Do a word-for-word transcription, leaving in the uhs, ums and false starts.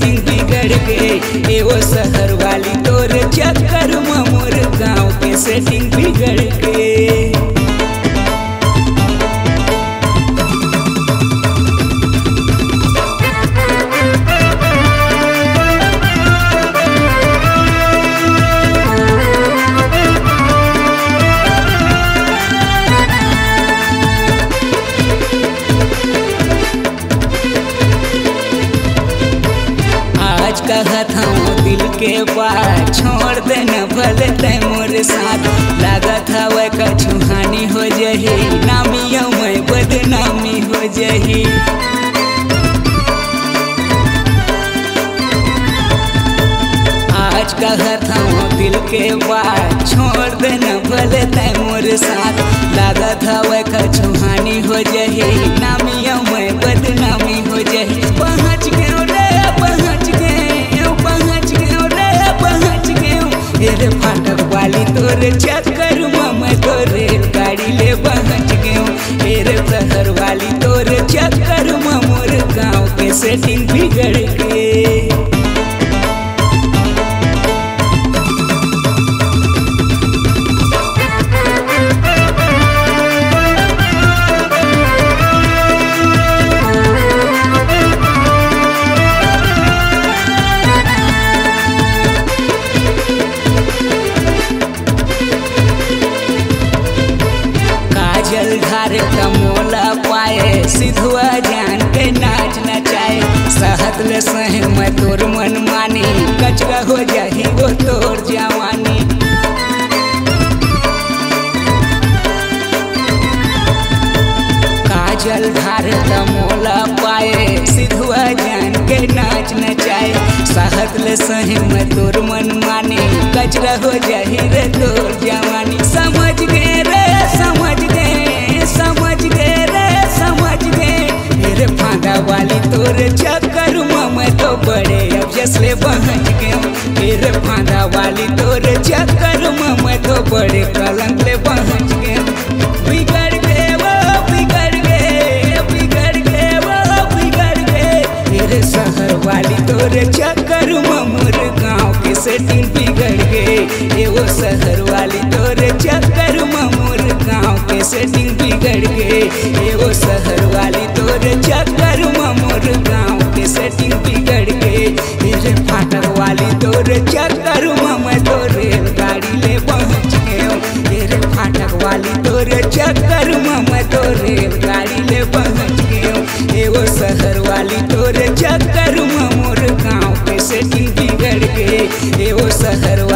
Setting बिगड़ गए। ए वो शहर वाली तोर चक्कर में मोर गाँव के सेटिंग बिगड़ गए। कहत हूँ दिल के बात छोड़ देना भले ते मोरे साथ। लागत हवे कछु हानि हो जही, नामियों में बदनामी हो जही। आज कहत हूँ दिल के बात छोड़ देना भले ते मोरे साथ। लागत हवे कछु हानि हो जही, नामियों में बदनामी हो जही। पहुँच गए रे पहुँच गए तेरे फाटक वाली तोरे चक्कर में मैं तोरे गाड़ी ले पहुँच गयो। तेरे शहर वाली तोरे चक्कर में मोर गाँव के सेटिंग बिगड़ गए। कमोला पाए सिधुआ जान के नाच नचाए। सहत ले सहे मैं तोर मन मानी, कचरा हो जाही वो तोर जवानी। काजल धार कमोला पाए सिधुआ जान के नाच नचाए। सहत ले सहे मैं तोर मन मानी, कचरा हो जाही रे तोर जवानी। समझ गए रे समझ गए समझ गए रे समझ गए। तेरे फांदा वाली तोरे चक्कर में मैं तो बड़े अब जसले पहुँच गए। तेरे फांदा वाली तोरे चक्कर में मैं तो बड़े कलंक ले पहुँच गए। बिगड़ गए वो बिगड़ गए बिगड़ गए वो बिगड़ गए। तेरे शहर वाली तोरे चक्कर में मोर गाँव के सेटिंग बिगड़ गए। ये वो शहर वाली तोरे चक्कर में मोर गाँव के सेटिंग बिगड़ गए। ये वो शहर वाली तोरे चक्कर में मोर गाँव के सेटिंग बिगड़ गए। तेरे फाटक वाली तोरे चक्कर में मैं तो रेलगाड़ी ले पहुँच गयो। तेरे फाटक वाली तोरे चक्कर में मैं तो रेलगाड़ी ले पहुँच गयो। ये वो शहर वाली तोरे चक्कर में मोर गाँव के सेटिंग बिगड़ गए। ये वो शहर